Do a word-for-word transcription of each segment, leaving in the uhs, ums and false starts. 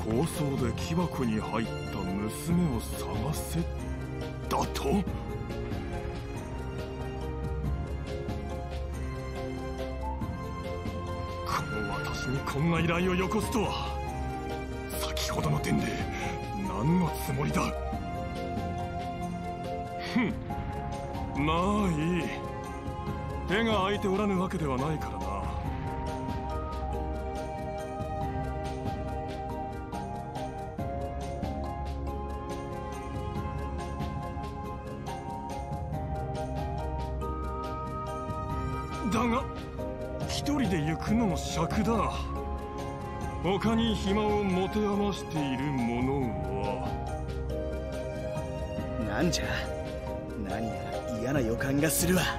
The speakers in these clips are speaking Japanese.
逃走で木箱に入った娘を探せだと？この私にこんな依頼をよこすとは。先ほどの点で何のつもりだ？ふん、まあいい。手が空いておらぬわけではないからな。だが一人で行くのも尺だ。他に暇を持て余している者は。 なんじゃ、何やら嫌な予感がするわ。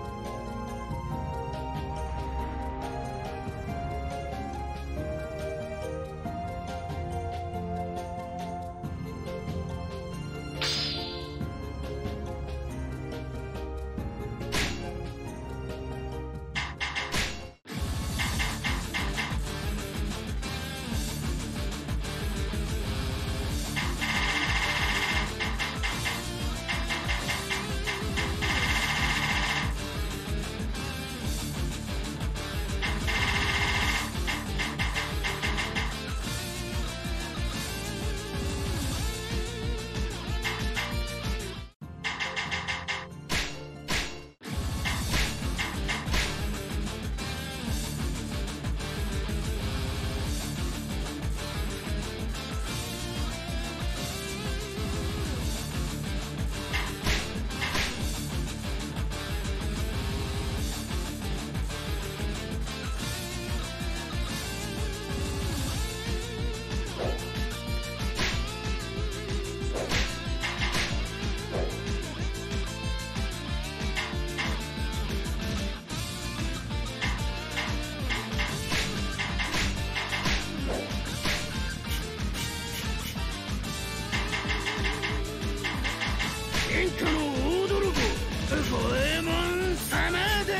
天下の大泥棒五右衛門様だ。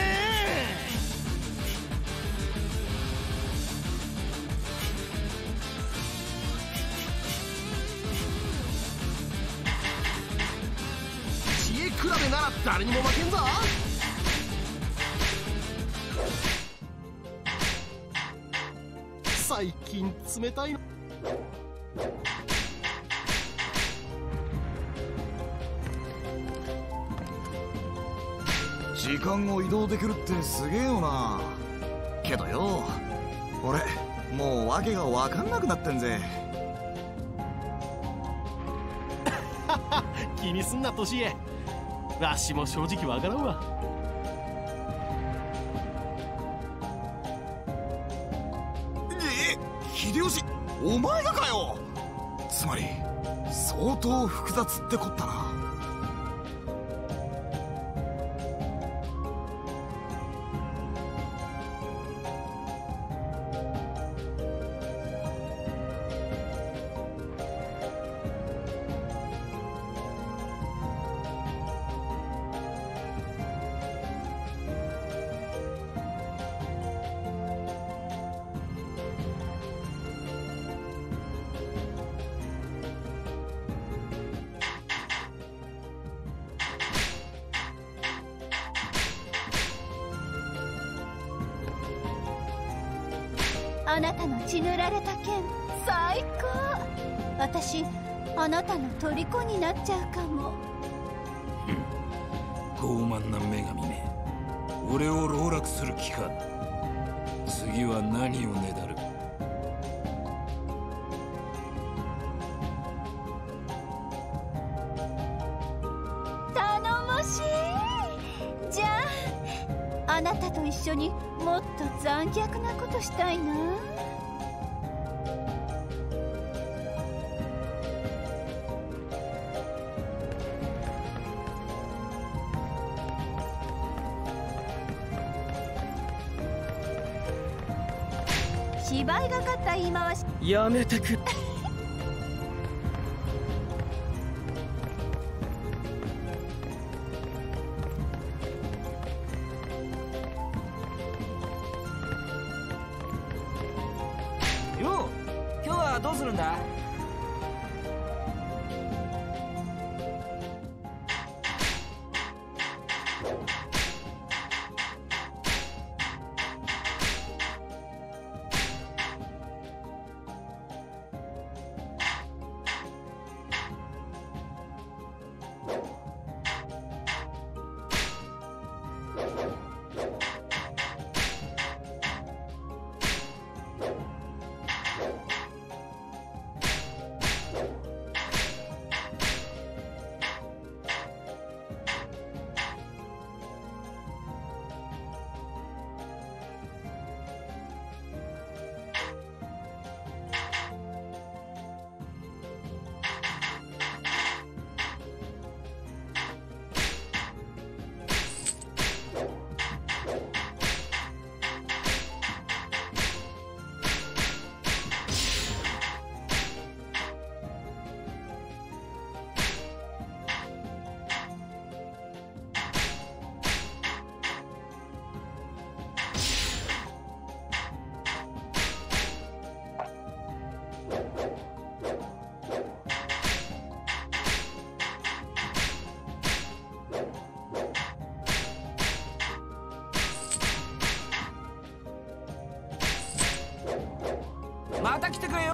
知恵比べなら誰にも負けんぞ。最近冷たいの。 時間を移動できるってすげえよな。けどよ、俺もう訳が分かんなくなってんぜ。 気にすんなトシエ、わしも正直わからんわ。 え、秀吉お前がかよ。つまり相当複雑ってこったな。 あなたの血塗られた剣最高。私あなたの虜になっちゃうかも。 傲慢な女神め、俺を籠絡する気か。次は何をねだる。 頼もしい。じゃああなたと一緒にもっと残虐なことしたいな。芝居がかった言い回しやめてく。 どうするんだ？また来てくれよ。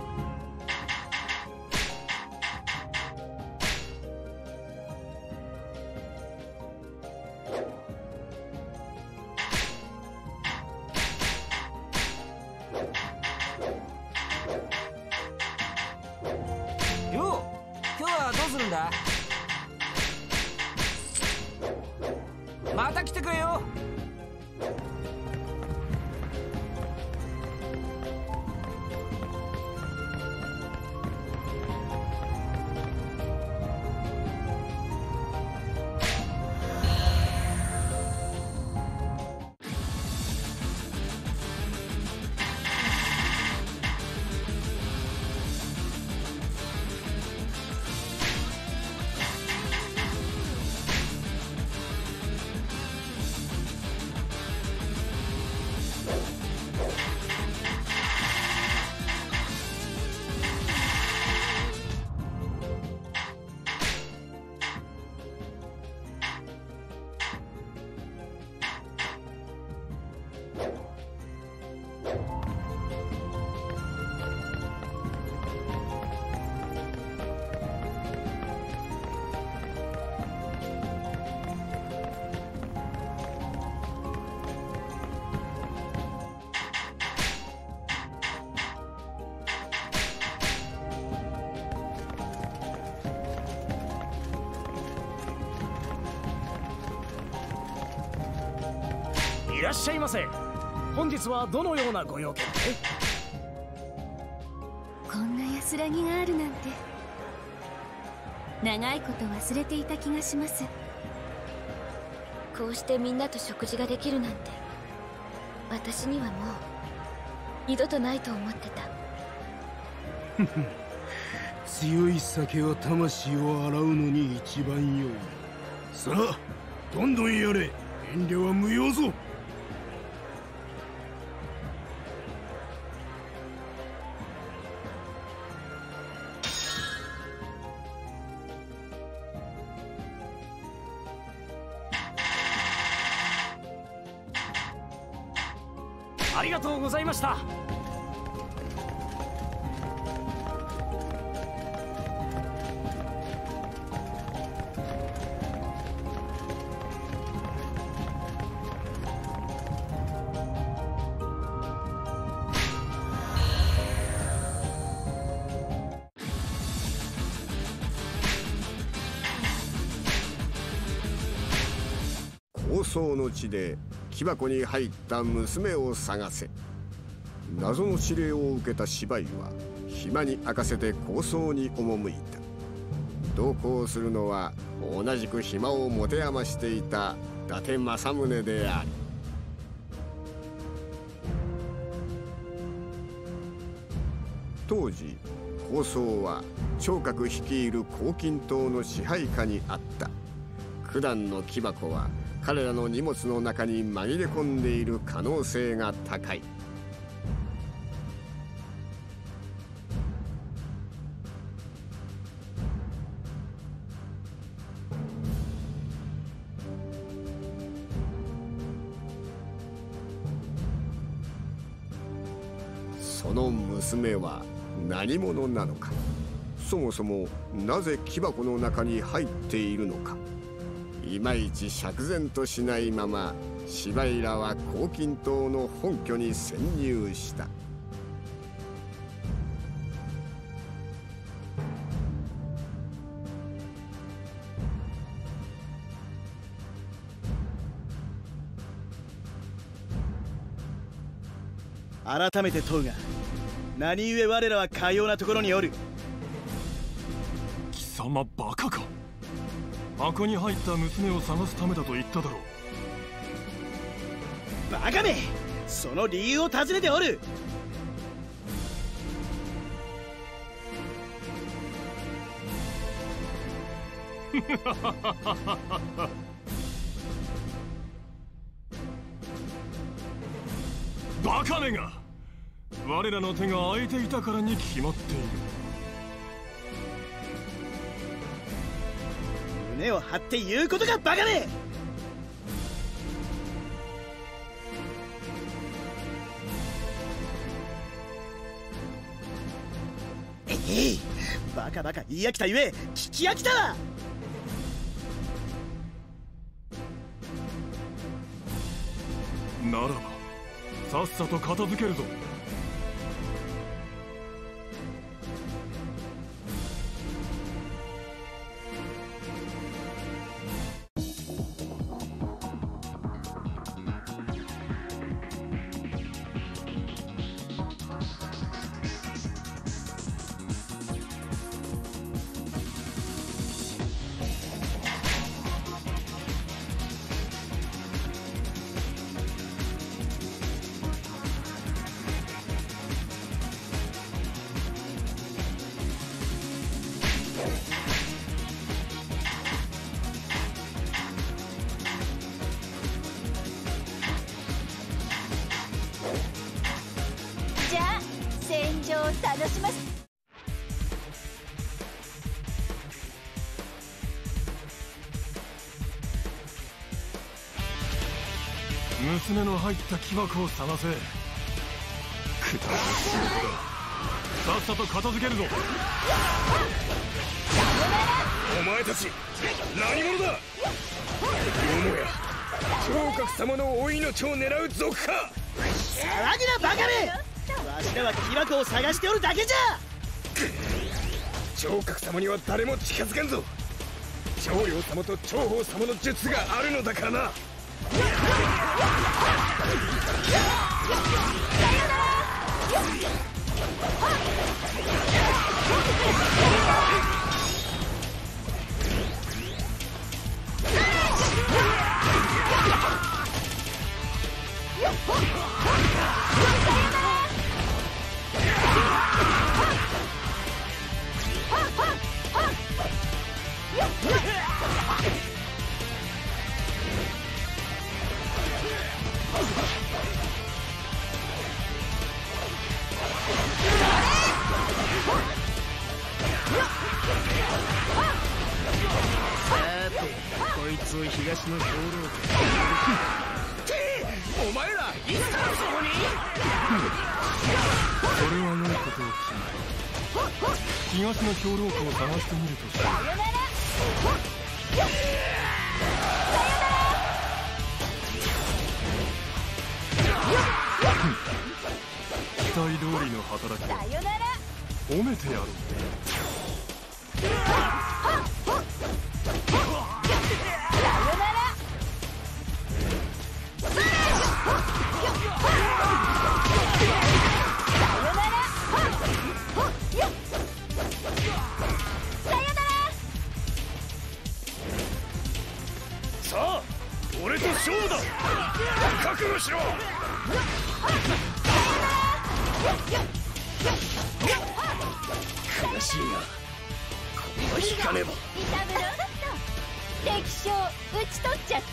よう、今日はどうするんだ？また来てくれよ。 いらっしゃいませ。本日はどのようなご用件で？ こんな安らぎがあるなんて、長いこと忘れていた気がします。こうしてみんなと食事ができるなんて、私にはもう二度とないと思ってた。 強い酒は魂を洗うのに一番良い。さあどんどんやれ。遠慮は無用ぞ。 ありがとうございました。 高僧の地で木箱に入った娘を探せ。謎の指令を受けた芝居は暇に明かせて高僧に赴いた。同行するのは同じく暇を持て余していた伊達政宗である。当時高僧は聴覚率いる黄金島の支配下にあった。九段の木箱は彼らの荷物の中に紛れ込んでいる可能性が高い。 その娘は何者なのか、そもそもなぜ木箱の中に入っているのか、いまいち釈然としないままシバイらは黄金島の本拠に潜入した。 改めて問うが、何故我らはかようなところにおる。 貴様バカか。箱に入った娘を探すためだと言っただろう。 バカめ、その理由を尋ねておる。 バカめが、我らの手が空いていたからに決まっている。 胸を張って言うことがバカめ。えい、バカバカ言い飽きたゆえ聞き飽きたわ。 ならばさっさと片付けるぞ。 楽します。 娘の入った木箱を探せ。くだらない仕事だ。さっさと片付けるぞ。 お前たち何者だ。よもや聴覚様のお命を狙う族か。 騒ぐなバカめ。わしらは木箱を探しておるだけじゃ。 聴覚様には誰も近づけんぞ。長領様と長宝様の術があるのだからな。 こいつを東の兵糧お前らいつからそこに。 それは良いことを聞いた。東の兵糧庫を探してみるとしよう。期待通りの働きを褒めてやろう。 さあ俺と勝負だ。覚悟しろ。悔しいがこれは引かねば。 敵将討ち取っちゃった。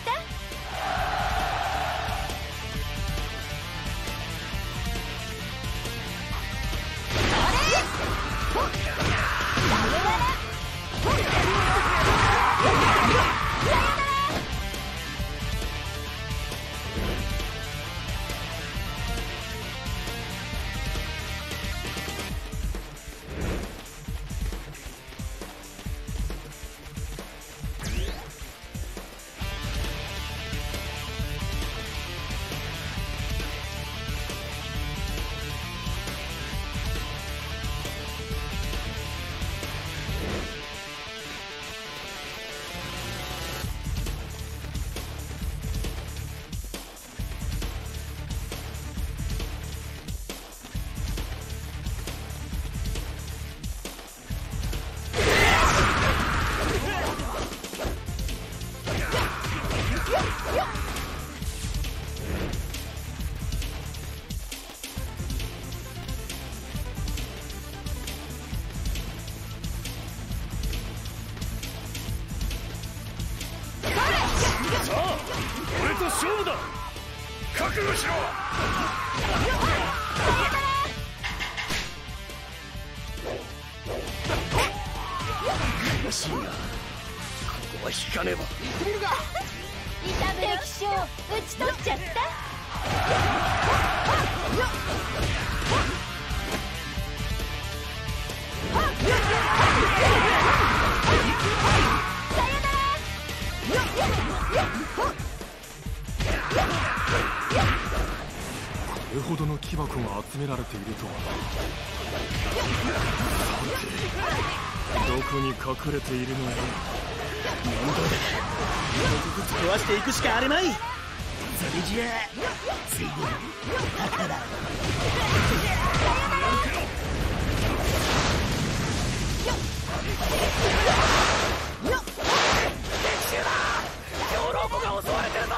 悟しろ。悔しいな。ここは引かねば。行ってみるか。 敵将討ち取っちゃった。 これほどの木箱が集められているとは。さてどこに隠れているのやら。 面倒だ。一つずつ壊していくしかあるまい。それじゃあついでに宝。 兵糧庫が襲われてるぞ。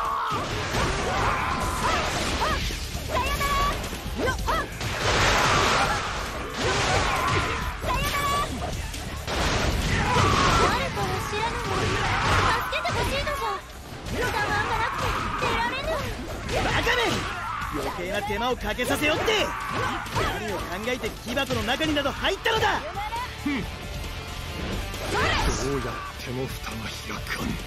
余計な手間をかけさせよって。何を考えて木箱の中になど入ったのだ。 ふん、どうやっても蓋が開かん。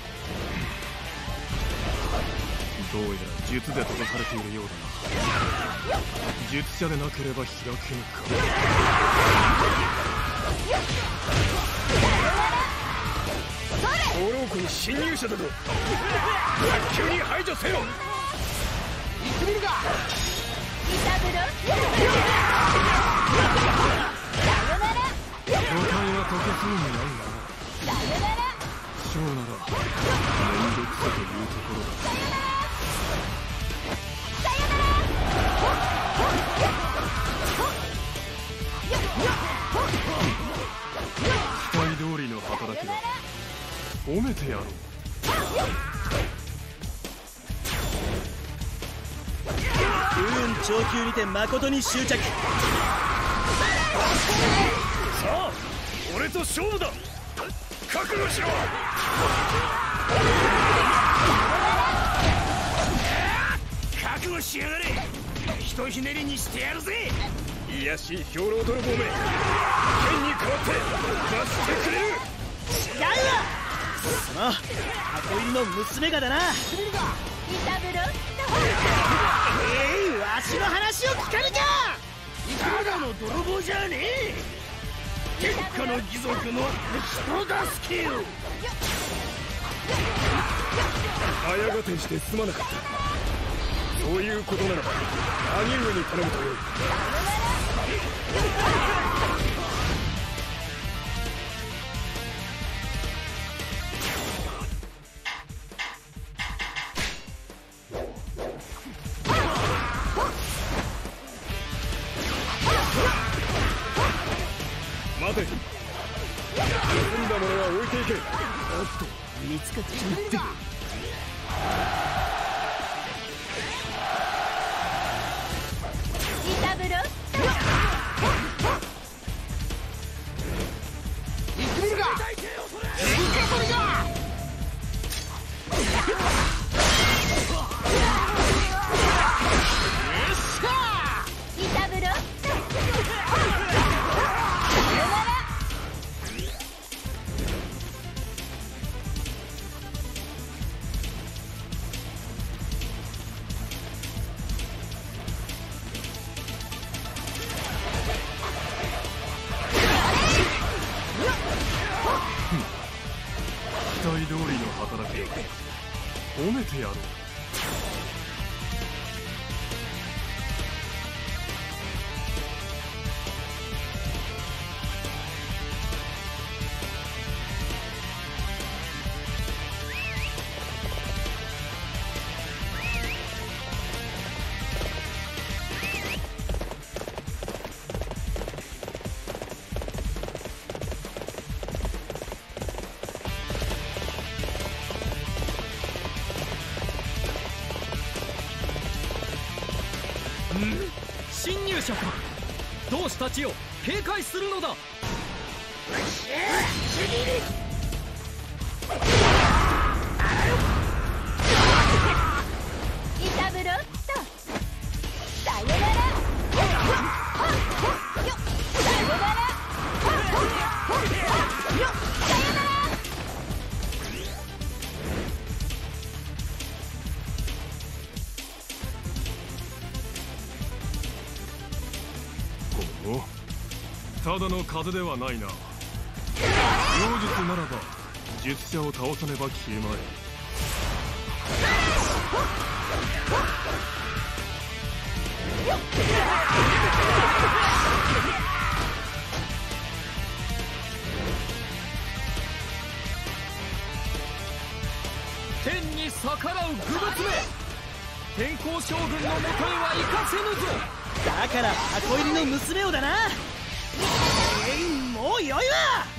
どうやら術で閉ざされているようだな。術者でなければ開けぬか。 兵糧庫に侵入者だと。早急に排除せよ。行ってみるか。 イタブロ。 状態は解けそうにないな。そうなら面倒くさというところだ。期待通りの働きだ。褒めてやろう。 風雲長久にて誠に執着。さあ俺と勝負だ。覚悟しろ。覚悟しやがれ。ひとひねりにしてやるぜ。いやしい兵糧泥棒め、剣に代わって罰してくれる。 違うわ。その箱入りの娘がだな。 イタブロ。 えい、わしの話を聞かぬか。 ただの泥棒じゃねえ。天下の義賊の人助けよ。早合点してすまなかった。そういうことならば兄上に頼むとよい。待て。盗んだものは置いていけ。おっと見つかっちまって。 イタブロ。 行ってみるか。 イタブロ。 期待通りの働きだ。褒めてやろう。 侵入者か。同志たちを警戒するのだ。 イタブロッお、ただの風ではないな。妖術ならば術者を倒さねば消えまい。 天に逆らう愚物め、天候将軍のもとへは行かせぬぞ。 だから箱入りの娘をだな。えい、もうよいわ。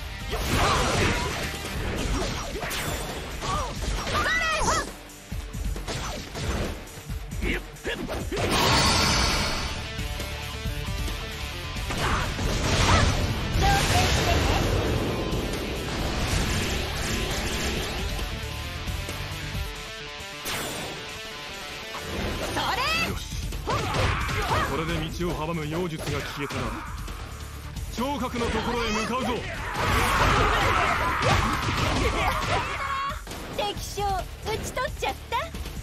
これで道を阻む妖術が消えたな。聴覚のところへ向かうぞ。 敵将討ち取っちゃった。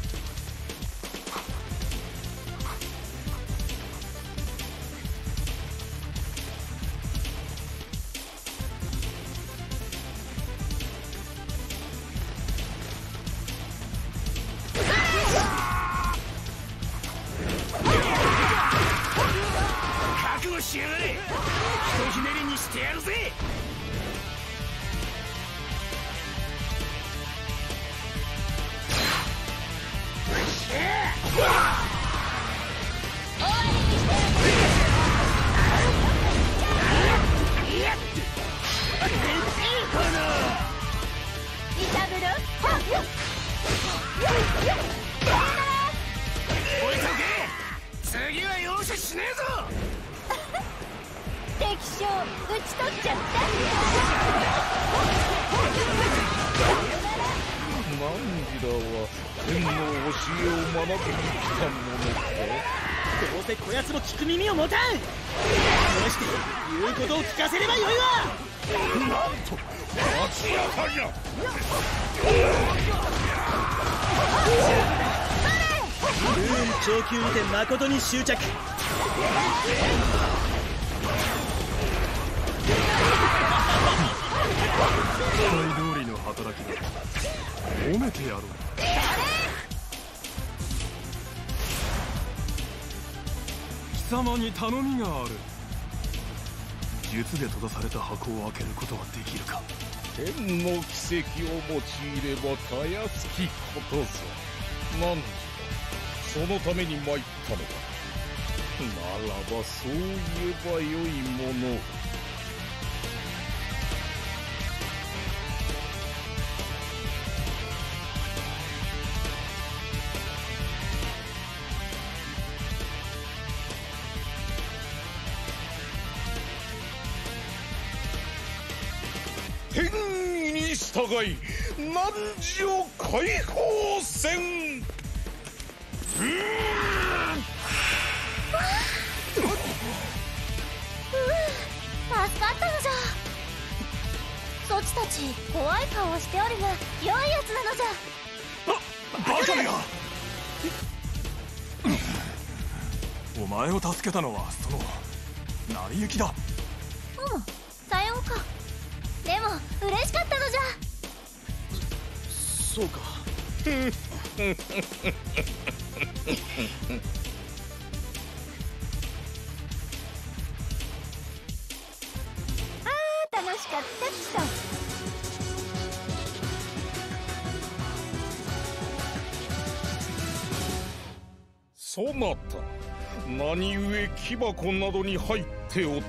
覚悟しやがれ。ひとひねりにしてやるぜ。置いとけ。次は容赦しねえぞ。 敵将討ち取っちゃった。 何時だは天の教えを学びに来たものか。 どうせこやつも聞く耳を持たん。こうして言うことを聞かせればよいわ。 なんと明らかじゃ。 ルーン長級にて誠に執着。 期待通りの働きだ。褒めてやろう。貴様に頼みがある。術で閉ざされた箱を開けることはできるか。 天の奇跡を用いればたやすきことぞ。何時だ、そのために参ったのか。ならばそう言えばよいもの。天意に従い汝を解放せん。うーん、 助かったのじゃ。そちたち怖い顔をしておるが良いやつなのじゃ。 バカめが。お前を助けたのはその成り行きだ。 うん、さようか。でも嬉しかったのじゃ。 そうか。 あー楽しかったっと。 そなた何故木箱などに入っておった。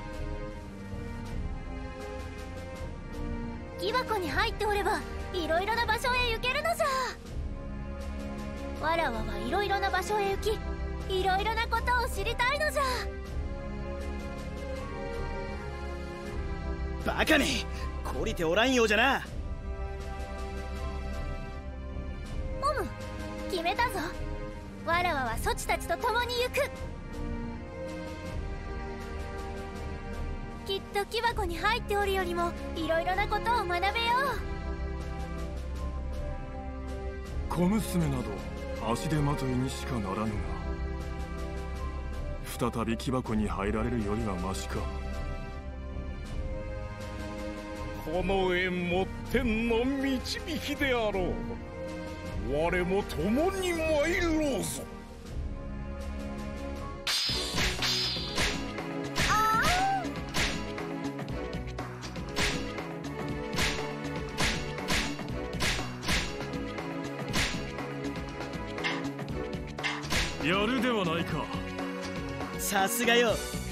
木箱に入っておればいろいろな場所へ行けるのじゃ。わらわはいろいろな場所へ行き、いろいろなことを知りたいのじゃ。 バカめ、懲りておらんようじゃな。 オム、決めたぞ。わらわはそちたちと共に行く。きっと木箱に入っておるよりもいろいろなことを学べよう。 小娘など足手まといにしかならぬが、 再び木箱に入られるよりはマシか。 この縁も天の導きであろう。我も共に参ろうぞ。 やるではないか。 さすがよ。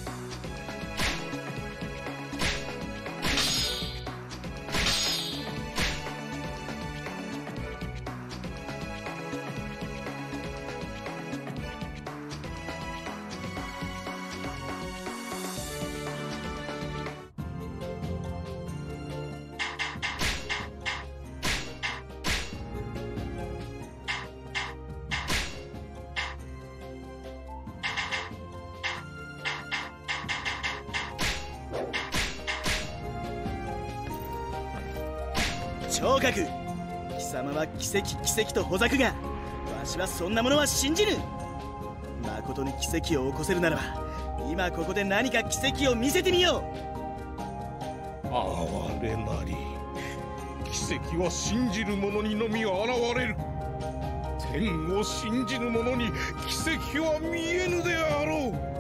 聴覚、貴様は奇跡奇跡とほざくが、わしはそんなものは信じぬ。誠に奇跡を起こせるならば、今ここで何か奇跡を見せてみよう。 哀れなり。奇跡は信じる者にのみ現れる。天を信じる者に奇跡は見えぬであろう。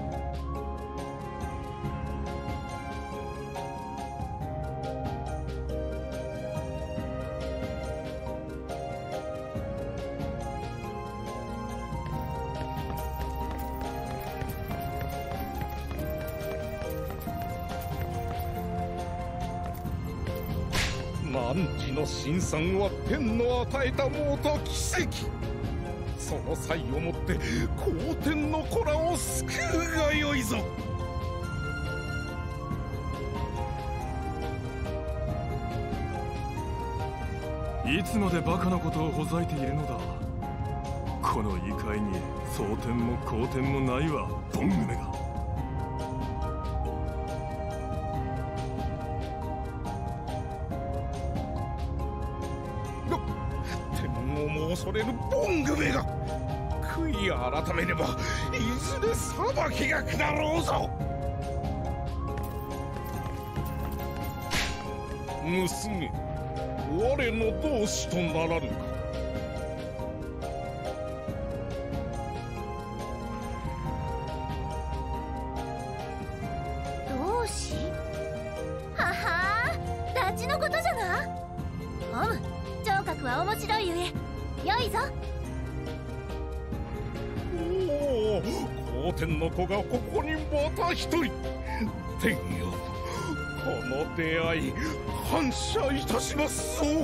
汝の辛酸は天の与えたもうと奇跡。その際をもって皇天の子らを救うがよいぞ。 いつまでバカなことをほざいているのだ。この異界に蒼天も皇天もないわ、ボングメが。 恐れるボングメが。悔い改めねばいずれ裁きが下ろうぞ。娘、我の同志とならぬか。 同志？ははー、ダチのことじゃな。おむ、聴覚は面白いゆえよいぞ。 おお、皇天の子がここにまた一人。天よ、この出会い感謝いたしますぞ。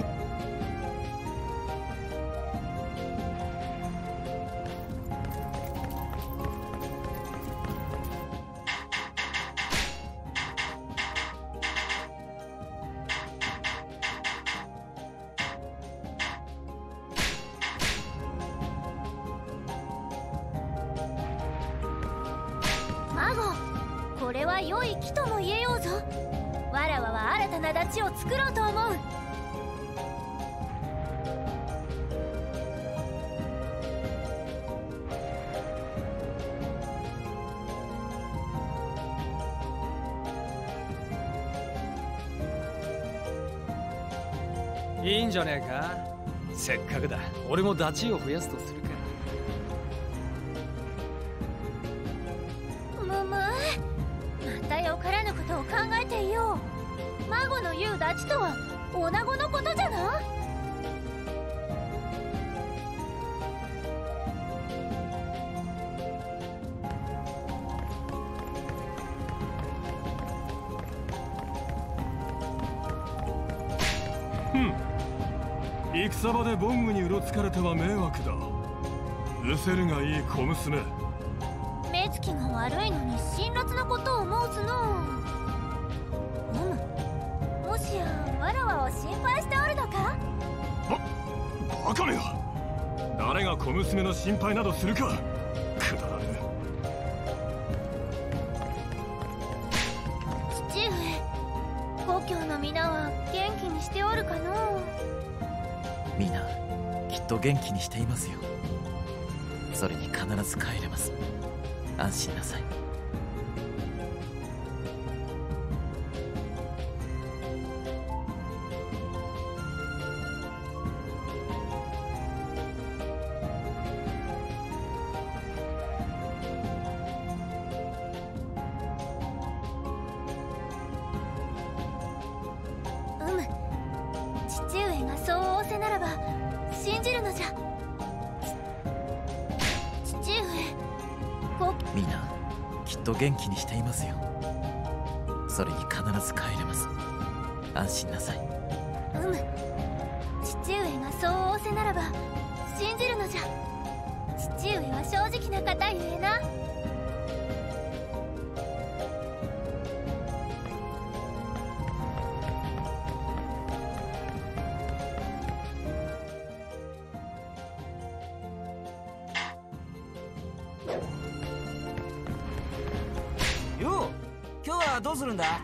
これは良い木とも言えようぞ。わらわは新たなダチを作ろうと思う。 いいんじゃねえか。せっかくだ。俺もダチを増やすとするか。 むむ、またよからぬことを考えていよう。孫の言うダチとは女子のことじゃな。 ふん、戦場でボングにうろつかれては迷惑だ。うせるがいい小娘。 目つきが悪いのに辛辣なことを申すの。うむ、もしやわらわを心配しておるのか。 バ、バカめが。誰が小娘の心配などするか。くだらねえ。父上、故郷の皆は元気にしておるかの。 皆きっと元気にしていますよ。それに必ず帰れます。 安心なさい。 父上がそう仰せならば信じるのじゃ。父上ごみんなきっと元気にしていますよ。それに必ず帰れます。安心なさい。 うむ、父上がそう仰せならば信じるのじゃ。父上は正直な方ゆえな。 よう、今日はどうするんだ？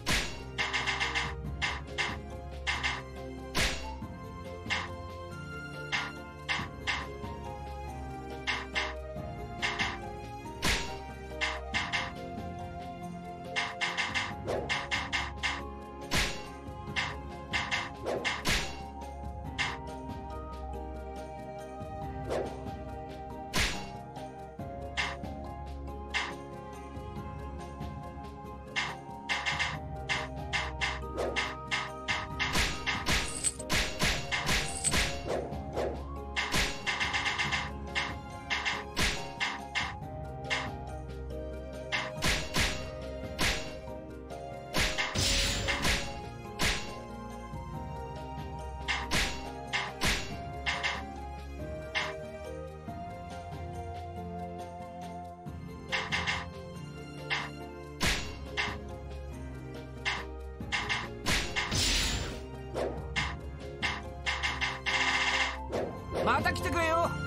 また来てくれよ。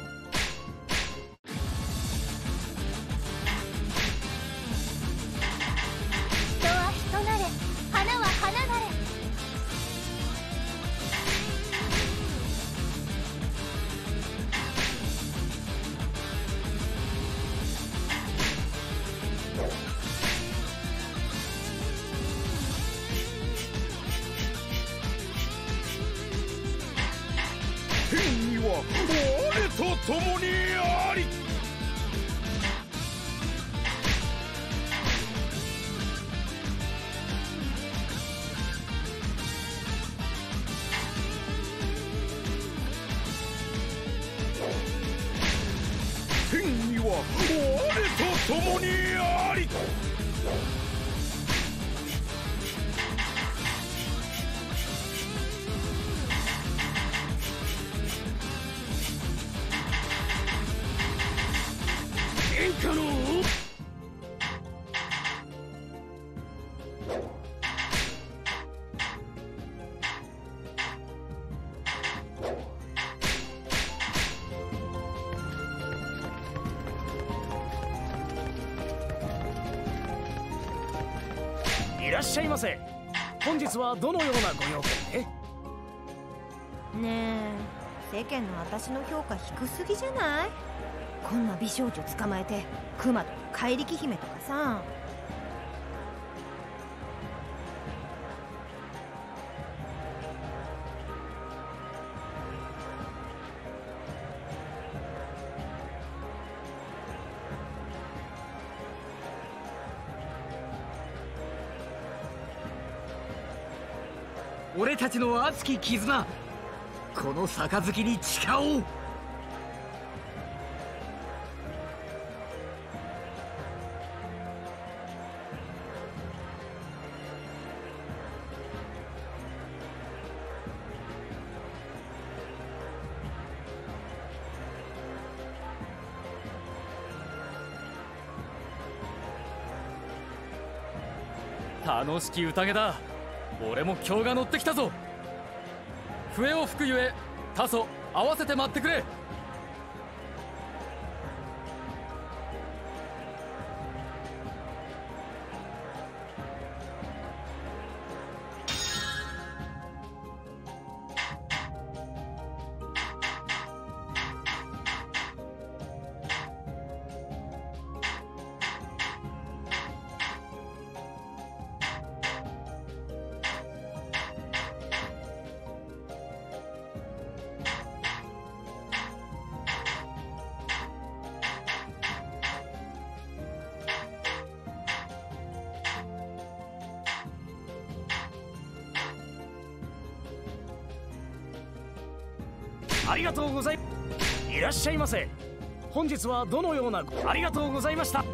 人は人なれ、花は花なれ。 天には我と共にあり。天には我と共にあり。天下のいらっしゃいませ。本日はどのようなご用件で？ ねえ、世間の私の評価低すぎじゃない？こんな美少女捕まえてクマとか怪力姫とかさ。 俺たちの熱き絆、この杯に誓おう。楽しき宴だ。俺も興が乗ってきたぞ。笛を吹くゆえ多祖合わせて待ってくれ。 ありがとうございいらっしゃいませ。本日はどのようなありがとうございました。